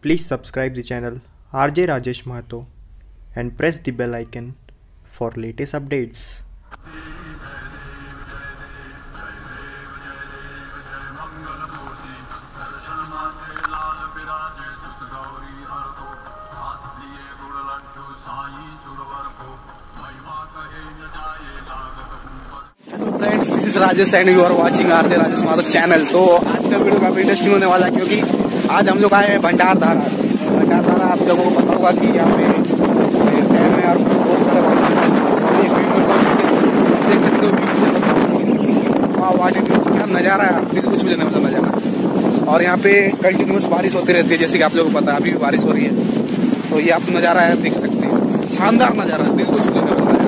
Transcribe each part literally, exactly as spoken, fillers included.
Please subscribe the channel R J Rajesh Mahato and press the bell icon for latest updates. Friends, this is Rajesh and you are watching R J Rajesh Madhav channel. तो आज का video काफी interesting होने वाला है, क्योंकि आज हम लोग आए हैं भंडारधारा। भंडारधारा आप लोगों को पता होगा कि यहाँ पे डैम है और बहुत सारे देख सकते हो वहाँ वाटर क्या नज़ारा है, दिल को छू लेने वाला नज़ारा। और यहाँ पे कंटिन्यूस बारिश होती रहती है, जैसे कि आप लोगों को पता है अभी भी बारिश हो रही है। तो ये आप नज़ारा है, देख सकते हैं, शानदार नज़ारा, दिल को छू लेने वाला नज़ारा।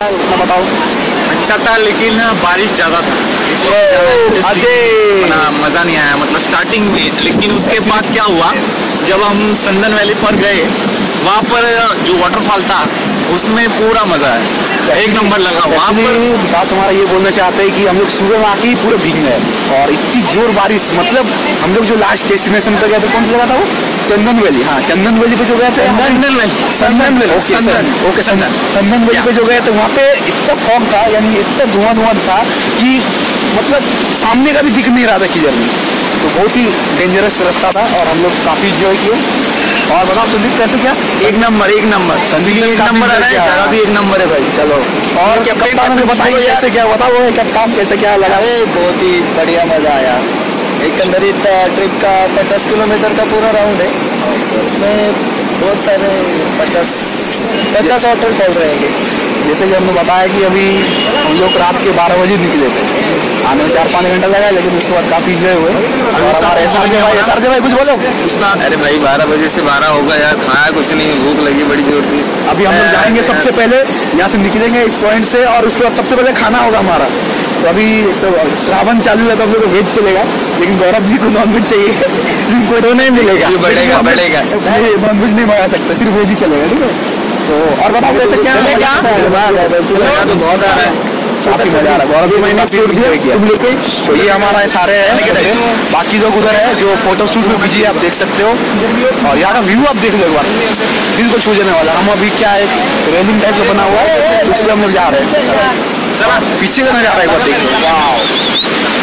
अपना बताओ। अच्छा था लेकिन बारिश ज़्यादा था, इसलिए मज़ा नहीं आया मतलब स्टार्टिंग में। लेकिन उसके बाद क्या हुआ, जब हम संदन वैली पर गए वहाँ पर जो वाटरफॉल था उसमें पूरा मज़ा है, एक नंबर लगा वहाँ पर। विकास हमारा ये बोलना चाहते हैं कि हम लोग सुबह में आके ही पूरे भीग गए और इतनी जोर बारिश, मतलब हम लोग जो लास्ट डेस्टिनेशन पे गए थे, कौन सी जगह था वो? चंदन वैली। हाँ, चंदन वैली पे जो गए थे, संदन वैली, संदन वैली, ओके सर, ओके संदन संदन वैली पे जो गए थे वहाँ पे इतना फॉग था, यानी इतना धुआं धुआं था कि मतलब सामने का भी दिख नहीं रहा था किधर में। तो बहुत ही डेंजरस रास्ता था और हम लोग काफी इंजॉय किए। और बताओ संदीप कैसे क्या? एक नंबर, एक नंबर संदीप, एक नंबर है, जगह भी एक नंबर है भाई। चलो, और कप्तान ने बताइए कैसे क्या, बताओ कप्तान कैसे क्या लगा? बहुत ही बढ़िया मजा आया। एक अंदर ट्रिप का पचास किलोमीटर का पूरा राउंड है, उसमें बहुत सारे पचास पचास होटल खोल रहे हैं। जैसे कि हमने बताया कि अभी हम लोग रात के बारह बजे निकले थे, आने में चार पाँच घंटा लगा, लेकिन उसके बाद काफी इंजॉय हुए। और हमारे एस आर जे भाई, एस आर जे भाई कुछ बोलो। अरे भाई बारह बजे से बारह होगा यार, खाया कुछ नहीं, भूख लगी बड़ी जोर थी। अभी हम लोग जाएंगे सबसे पहले यहाँ से निकलेंगे इस पॉइंट से, और उसके बाद सबसे पहले खाना होगा हमारा। तो अभी श्रावण चालू है तो हम लोग को वेज चलेगा, लेकिन गौरव जी को नॉन वेज चाहिए, इनको तो नहीं मिलेगा, बढ़ेगा बढ़ेगा नॉन वेज नहीं मंगा सकते, सिर्फ वेज ही चलेगा, ठीक है। तो और बताओ कैसे क्या चलेगा? तो बहुत आ रहा है, काफी मजा आ रहा है। गौरव जी मैंने छोड़ दिया तुम लेके, तो ये हमारा सारे है, बाकी लोग उधर है जो फोटो शूट में बिजी है, आप देख सकते हो। और यहाँ का व्यू आप देख लो एक बार, दिल को छू जाने वाला। हम अभी क्या है, रेलिंग टाइप का बना हुआ है, उस पर हम लोग जा रहे हैं। चला पीछे का नजारा एक बार देख लो, वाह।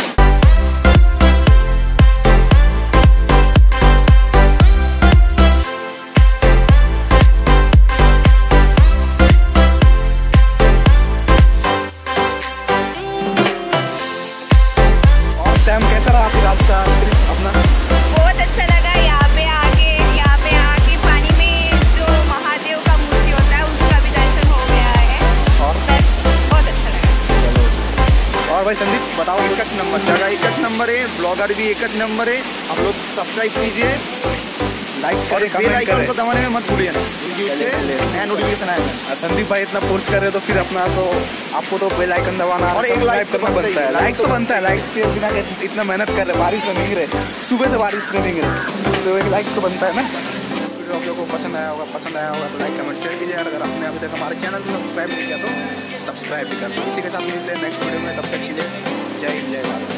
सैम कैसा रहा आपका रास्ता अपना? बहुत अच्छा लगा यहाँ पे आके, यहाँ पे आके पानी में जो महादेव का मूर्ति होता है उसका भी दर्शन हो गया है, और बस बहुत अच्छा लगा। और भाई संदीप बताओ, एक कच नंबर जगह, एक कच नंबर है, ब्लॉगर भी एक कच नंबर है। आप लोग सब्सक्राइब कीजिए, लाइक करें, बेल आइकन को दबाने में मत भूलिए ना, नया नोटिफिकेशन आएगा। संदीप भाई इतना फोर्स कर रहे हो तो फिर अपना तो आपको तो बेल आइकन दबाना और एक लाइक करना बनता है। लाइक तो बनता है, लाइक के बिना इतना मेहनत कर रहे, बारिश में भीग रहे, सुबह से बारिश में भीग रहे, तो एक लाइक तो बनता है ना। वीडियो आप लोगों को पसंद आया होगा, पसंद आया होगा तो लाइक कमेंट शेयर कीजिए। अगर आपने अभी तक हमारे चैनल को सब्सक्राइब नहीं किया तो सब्सक्राइब भी कर दो। इसी के साथ मिलते हैं नेक्स्ट वीडियो में, तब तक के लिए जय हिंद जय भारत।